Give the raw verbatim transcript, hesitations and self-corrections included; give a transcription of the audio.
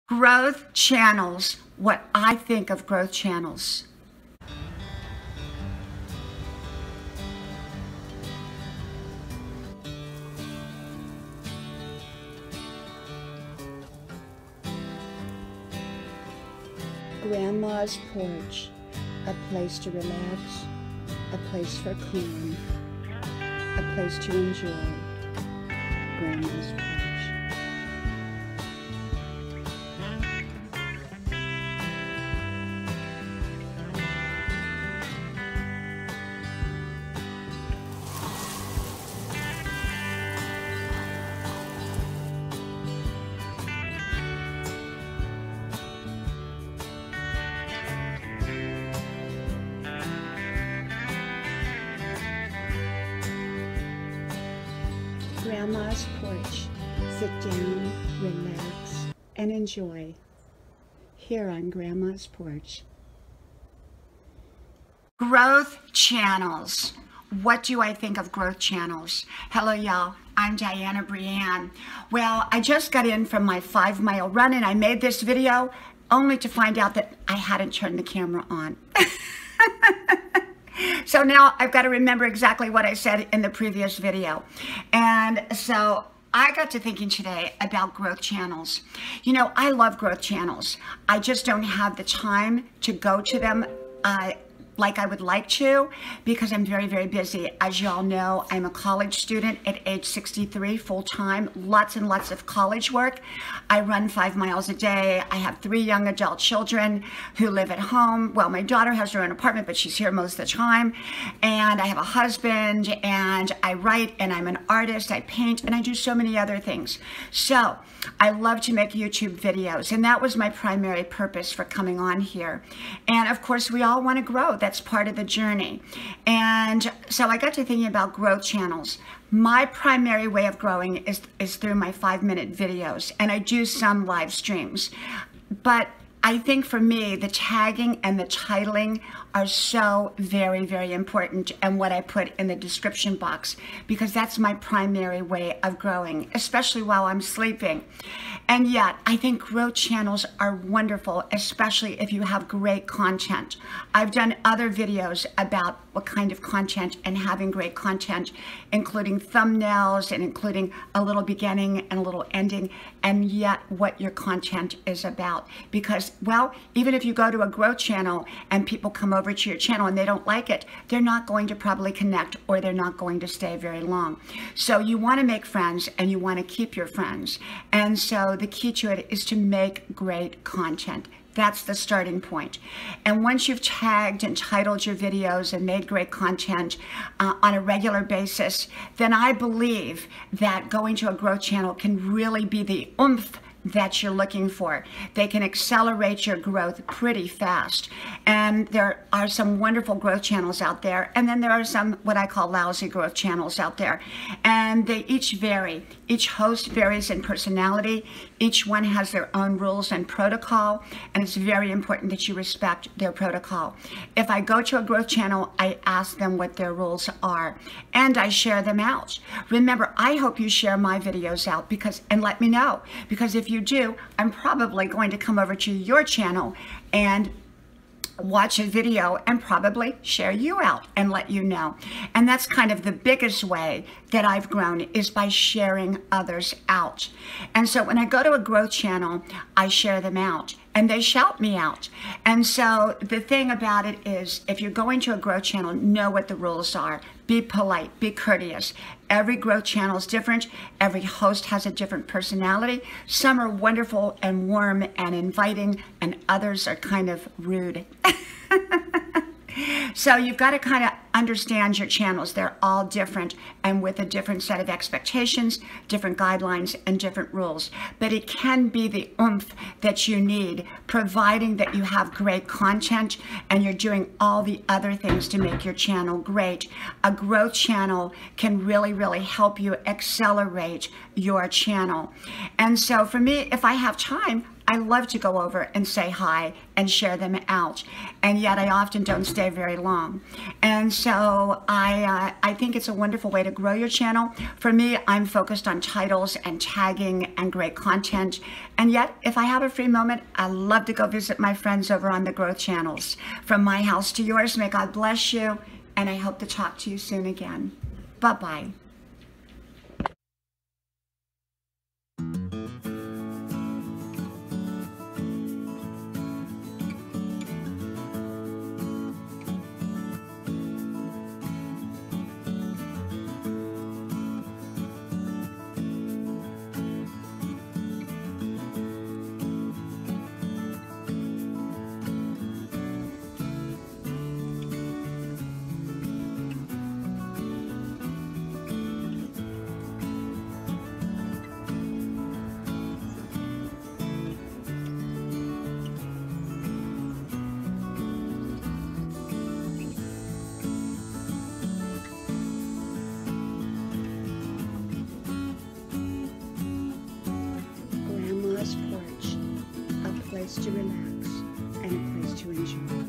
Growth channels, what I think of growth channels. Grandma's porch, a place to relax, a place for calm, a place to enjoy. Grandma's porch. Grandma's porch. Sit down, relax, and enjoy. Here on Grandma's porch. Growth channels. What do I think of growth channels? Hello, y'all. I'm Diana Brianne. Well, I just got in from my five mile run and I made this video only to find out that I hadn't turned the camera on. So now I've got to remember exactly what I said in the previous video. And so I got to thinking today about growth channels. You know, I love growth channels. I just don't have the time to go to them uh, like I would like to because I'm very, very busy. As y'all know, I'm a college student at age sixty-three, full-time, lots and lots of college work. I run five miles a day. I have three young adult children who live at home. Well, my daughter has her own apartment, but she's here most of the time. And I have a husband, and I write, and I'm an artist. I paint, and I do so many other things. So I love to make YouTube videos, and that was my primary purpose for coming on here. And of course, we all want to grow. That's part of the journey. And so I got to thinking about growth channels. My primary way of growing is, is through my five minute videos, and I do some live streams. But I think for me, the tagging and the titling are so very, very important, and what I put in the description box, because that's my primary way of growing, especially while I'm sleeping. And yet, I think growth channels are wonderful, especially if you have great content. I've done other videos about what kind of content and having great content, including thumbnails and including a little beginning and a little ending, and yet what your content is about. Because, well, even if you go to a growth channel and people come over to your channel and they don't like it, they're not going to probably connect, or they're not going to stay very long. So you want to make friends, and you want to keep your friends. And so the key to it is to make great content. That's the starting point. And once you've tagged and titled your videos and made great content uh, on a regular basis, then I believe that going to a growth channel can really be the oomph that you're looking for. They can accelerate your growth pretty fast. And there are some wonderful growth channels out there. And then there are some what I call lousy growth channels out there. And they each vary. Each host varies in personality. Each one has their own rules and protocol. And it's very important that you respect their protocol. If I go to a growth channel, I ask them what their rules are. And I share them out. Remember, I hope you share my videos out because and let me know. Because if you do, I'm probably going to come over to your channel and watch a video and probably share you out and let you know. And that's kind of the biggest way that I've grown, is by sharing others out. And so when I go to a growth channel, I share them out and they shout me out. And so the thing about it is, if you're going to a growth channel, know what the rules are. Be polite, be courteous. Every growth channel is different. Every host has a different personality. Some are wonderful and warm and inviting, and others are kind of rude. So you've got to kind of understand your channels. They're all different, and with a different set of expectations, different guidelines, and different rules. But it can be the oomph that you need, providing that you have great content and you're doing all the other things to make your channel great. A growth channel can really, really help you accelerate your channel. And so for me, if I have time, I love to go over and say hi and share them out, and yet I often don't stay very long. And so I, uh, I think it's a wonderful way to grow your channel. For me, I'm focused on titles and tagging and great content. And yet, if I have a free moment, I love to go visit my friends over on the growth channels. From my house to yours, may God bless you, and I hope to talk to you soon again. Bye-bye. Porch, a place to relax and a place to enjoy.